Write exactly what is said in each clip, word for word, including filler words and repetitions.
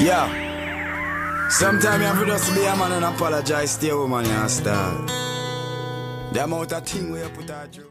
Yeah. Sometimes you have to just be a man and apologize to your woman, you understand? The amount of thing where you put her through.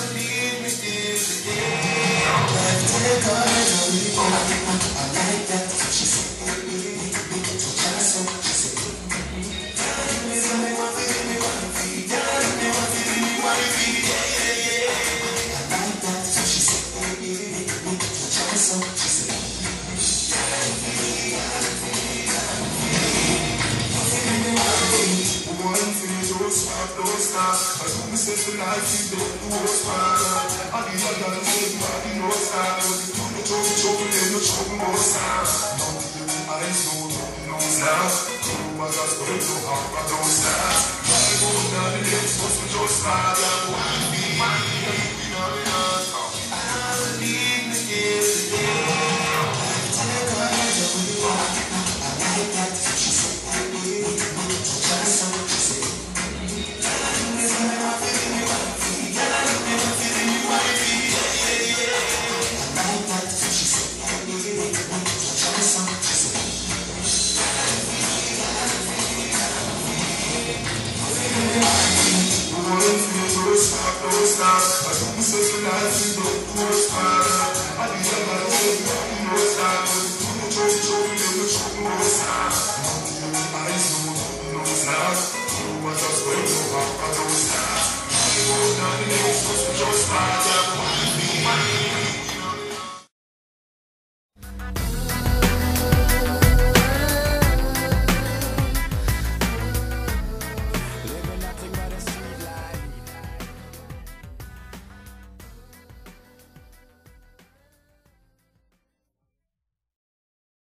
Don't stop. I do me sense the life you don't do what's right. I need my gun, I need no style. You do the trouble, trouble, and the trouble, no style. I ain't no, no, no style. Oh my God, but it's so hard, I don't style. I go down the list, what's the joy style? I want to be my nigga, you know it all. I believe in you today. Take a hand on you. I like that, she said, baby, just so she said. Don't stop. I do myself a life you don't do what's right. I need a man to say you know it's not. Do the trouble, trouble, and the trouble, no stop. I know, no stop. I just wait so hard, I don't stop. I go down the list, what's the joy start?